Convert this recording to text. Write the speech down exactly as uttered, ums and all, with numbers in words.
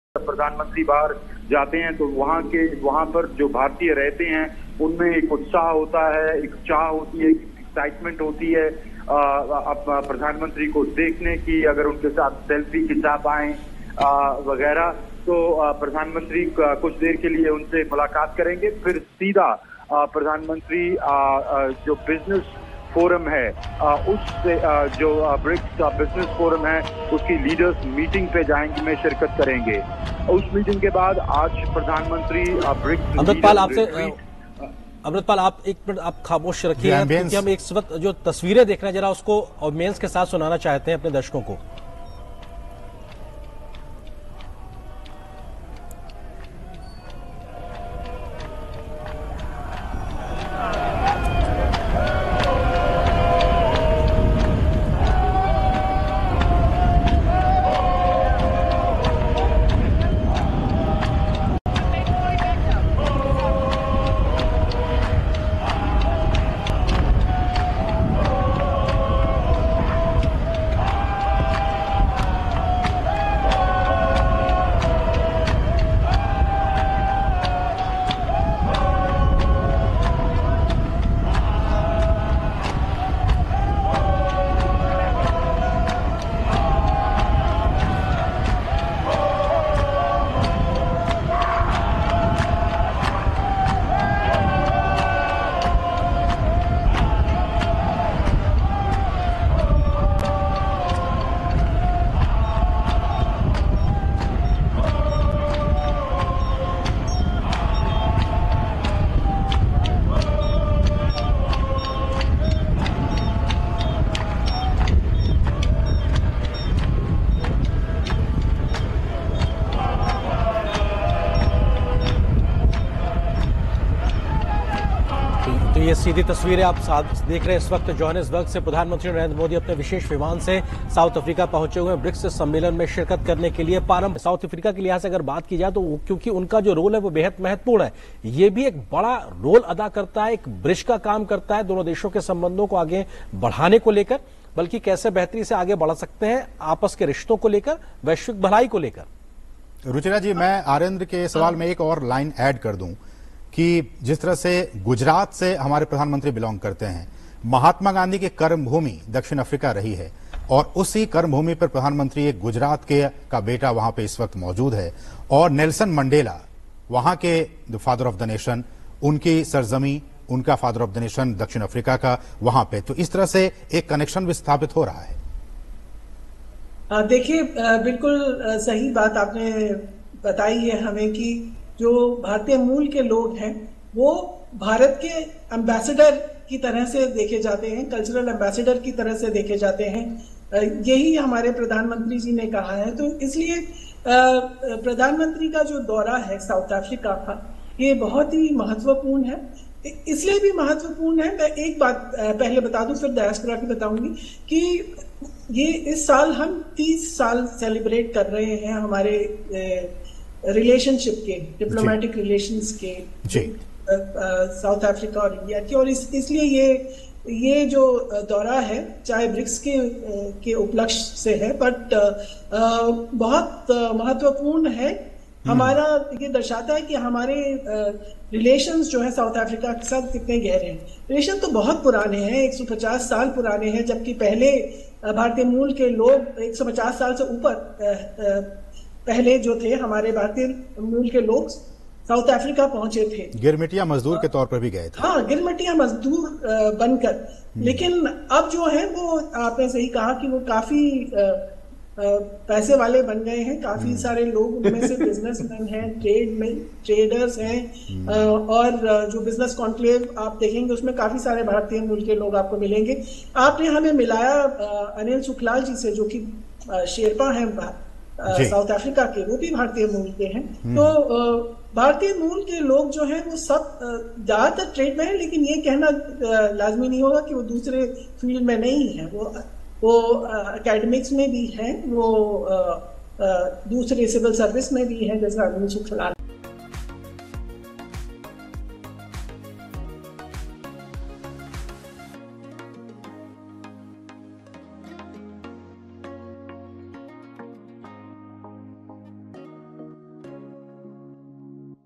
प्रधानमंत्री बाहर जाते हैं तो वहाँ के वहाँ पर जो भारतीय रहते हैं उनमें एक उत्साह होता है, एक चाह होती है, एक्साइटमेंट होती है अब प्रधानमंत्री को देखने की, अगर उनके साथ सेल्फी खिंचा पाएं वगैरह। तो प्रधानमंत्री कुछ देर के लिए उनसे मुलाकात करेंगे, फिर सीधा प्रधानमंत्री जो बिजनेस फोरम है उससे जो ब्रिक्स बिजनेस फोरम है उसकी लीडर्स मीटिंग पे जाएंगे, में शिरकत करेंगे। उस मीटिंग के बाद आज प्रधानमंत्री ब्रिक्स अमृतपाल आपसे अमृतपाल आप एक मिनट आप खामोश रखिए, क्योंकि हम एक वक्त जो तस्वीरें देख रहे हैं जरा उसको ऑडियंस के साथ सुनाना चाहते हैं अपने दर्शकों को। तो ये सीधी तस्वीरें आप साथ देख रहे हैं इस वक्त जोहानिसबर्ग से प्रधानमंत्री नरेंद्र मोदी अपने विशेष विमान से साउथ अफ्रीका पहुंचे हुए हैं ब्रिक्स सम्मेलन में शिरकत करने के लिए। पारंपरिक साउथ अफ्रीका के लिहाज से अगर बात की जाए तो क्योंकि उनका जो रोल है वो बेहद महत्वपूर्ण है, ये भी एक बड़ा रोल अदा करता है, एक ब्रिज का काम करता है दोनों देशों के संबंधों को आगे बढ़ाने को लेकर, बल्कि कैसे बेहतरी से आगे बढ़ा सकते हैं आपस के रिश्तों को लेकर, वैश्विक भलाई को लेकर। रुचिरा जी, मैं आर्येंद्र के सवाल में एक और लाइन ऐड कर दूं कि जिस तरह से गुजरात से हमारे प्रधानमंत्री बिलोंग करते हैं, महात्मा गांधी की कर्मभूमि दक्षिण अफ्रीका रही है और उसी कर्मभूमि पर प्रधानमंत्री एक गुजरात के का बेटा वहां पे इस वक्त मौजूद है, और नेल्सन मंडेला वहां के फादर ऑफ द नेशन, उनकी सरजमी, उनका फादर ऑफ द नेशन दक्षिण अफ्रीका का वहां पे, तो इस तरह से एक कनेक्शन भी स्थापित हो रहा है। देखिए, बिल्कुल सही बात आपने बताई है हमें कि जो भारतीय मूल के लोग हैं वो भारत के एम्बेसडर की तरह से देखे जाते हैं, कल्चरल एम्बेसडर की तरह से देखे जाते हैं। यही हमारे प्रधानमंत्री जी ने कहा है। तो इसलिए प्रधानमंत्री का जो दौरा है साउथ अफ्रीका का, ये बहुत ही महत्वपूर्ण है। इसलिए भी महत्वपूर्ण है, मैं एक बात पहले बता दूं फिर डायस्पोरा की बताऊंगी, कि ये इस साल हम तीस साल सेलिब्रेट कर रहे हैं हमारे रिलेशनशिप के, डिप्लोमेटिक रिलेशंस के साउथ अफ्रीका और इंडिया की, और इस इसलिए ये ये जो दौरा है चाहे ब्रिक्स के के उपलक्ष्य से है, बट बहुत महत्वपूर्ण है। हमारा ये दर्शाता है कि हमारे रिलेशंस जो है साउथ अफ्रीका के साथ कितने गहरे हैं। रिलेशन तो बहुत पुराने हैं, एक सौ पचास साल पुराने हैं, जबकि पहले भारतीय मूल के लोग एक सौ पचास साल से ऊपर पहले जो थे हमारे भारतीय मूल के लोग साउथ अफ्रीका पहुंचे थे, गिरमिटिया मजदूर के तौर पर भी गए थे। हाँ, गिरमिटिया मजदूर बनकर। लेकिन अब जो है वो आपने सही कहा कि वो काफी पैसे वाले बन गए हैं, काफी सारे लोग उनमें से बिजनेसमैन हैं, ट्रेड में ट्रेडर्स हैं, और जो बिजनेस कॉन्क्लेव आप देखेंगे उसमें काफी सारे भारतीय मूल के लोग आपको मिलेंगे। आपने हमें मिलाया अनिल सुखलाल जी से, जो कि शेरपा हैं साउथ अफ्रीका के, वो भी भारतीय मूल के हैं। तो भारतीय मूल के लोग जो हैं वो सब ज्यादातर ट्रेड में हैं, लेकिन ये कहना लाजमी नहीं होगा कि वो दूसरे फील्ड में नहीं है। वो वो एकेडमिक्स में भी हैं, वो दूसरे सिविल सर्विस में भी हैं, जैसा अनिल सुखलाल।